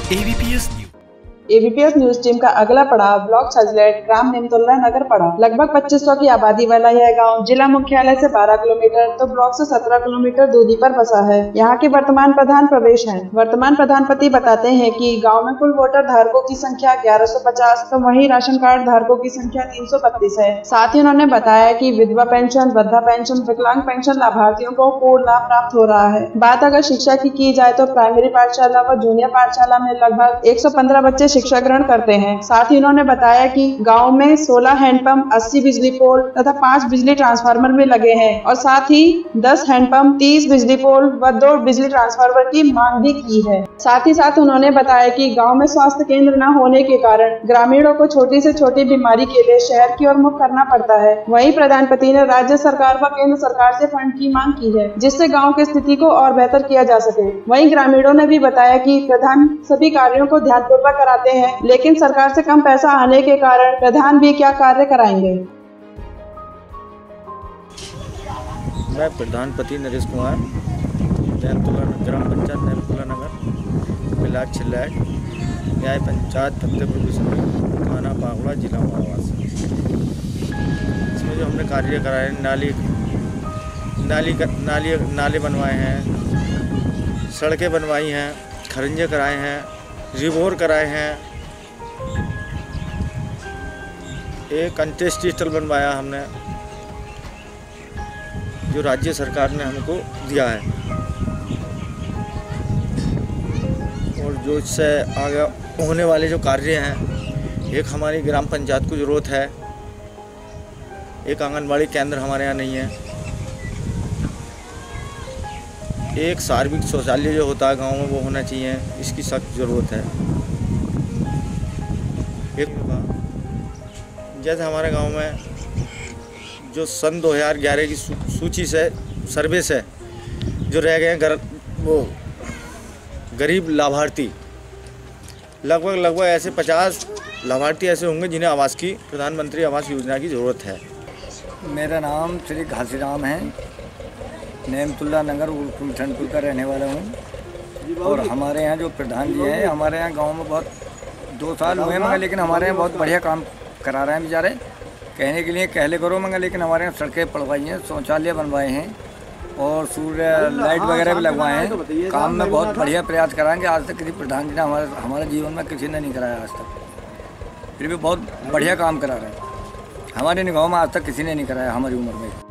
ABPS news team का अगला पड़ाव ब्लॉक छजलेट ग्राम नेमतुल्ला नगर पड़ा। लगभग 2500 की आबादी वाला यह गांव जिला मुख्यालय से 12 किलोमीटर तो ब्लॉक से 17 किलोमीटर दूरी पर बसा है। यहाँ के वर्तमान प्रधान प्रवेश हैं। वर्तमान प्रधानपति बताते हैं कि गांव में कुल वोटर धारकों की संख्या 1150 तो वहीं राशन कार्ड धारकों की संख्या 332 है। साथ ही उन्होंने बताया कि विधवा पेंशन, वृद्धा पेंशन, विकलांग पेंशन लाभार्थियों को पूर्ण लाभ प्राप्त हो रहा है। बात अगर शिक्षा की जाए तो प्राइमरी पाठशाला व जूनियर पाठशाला में लगभग 115 बच्चे शिक्षा ग्रहण करते हैं। साथ ही उन्होंने बताया कि गांव में 16 हैंडपंप, 80 बिजली पोल तथा 5 बिजली ट्रांसफार्मर भी लगे हैं और साथ ही 10 हैंडपंप, 30 बिजली पोल व 2 बिजली ट्रांसफार्मर की मांग भी की है। साथ ही साथ उन्होंने बताया कि गांव में स्वास्थ्य केंद्र न होने के कारण ग्रामीणों को छोटी से छोटी बीमारी के लिए शहर की ओर मुख करना पड़ता है। वहीं प्रधानपति ने राज्य सरकार व केंद्र सरकार से फंड की मांग की है, जिससे गाँव की स्थिति को और बेहतर किया जा सके। वहीं ग्रामीणों ने भी बताया कि प्रधान सभी कार्यों को ध्यानपूर्वक कराते हैं, लेकिन सरकार से कम पैसा आने के कारण प्रधान भी क्या कार्य कराएंगे। मैं प्रधानपति नरेश कुमार, नेमतुल्ला ग्राम पंचायत नेमतुल्ला नगर, ब्लॉक छजलेट, न्याय पंचायत फतेहपुर समिति, थाना बागड़ा, जिला महाराज। इसमें जो हमने कार्य कराए, नाले बनवाए हैं, सड़कें बनवाई हैं, खरंजे कराए हैं, रिवोर कराए हैं, एक अंत्येष्टि स्थल बनवाया हमने जो राज्य सरकार ने हमको दिया है। और जो इससे आगे होने वाले जो कार्य हैं, एक हमारी ग्राम पंचायत को ज़रूरत है, एक आंगनबाड़ी केंद्र हमारे यहाँ नहीं है, एक सार्वजनिक शौचालय जो होता है गांव में वो होना चाहिए, इसकी सख्त ज़रूरत है। एक जैसे हमारे गांव में जो सन 2011 की सूची से सर्वे से जो रह गए वो गरीब लाभार्थी, लगभग ऐसे 50 लाभार्थी ऐसे होंगे जिन्हें आवास की, प्रधानमंत्री आवास योजना की ज़रूरत है। मेरा नाम श्री घासीराम है, नेमतुल्ला नगर उलखंडपुर का रहने वाला हूँ। और हमारे यहाँ जो प्रधान जी हैं, हमारे यहाँ गांव में बहुत 2 साल हुए मगर, लेकिन हमारे यहाँ बहुत बढ़िया काम करा रहे हैं बेचारे। कहने के लिए कहले करो मगर, लेकिन हमारे यहाँ सड़कें पड़वाई हैं, शौचालय बनवाए हैं और सूर्य लाइट वगैरह भी लगवाए हैं। काम में बहुत बढ़िया प्रयास कराएंगे। आज तक किसी प्रधान जी ने हमारे जीवन में किसी ने नहीं कराया आज तक, फिर भी बहुत बढ़िया काम करा रहे हैं। हमारे निगाहों में आज तक किसी ने नहीं कराया हमारी उम्र में।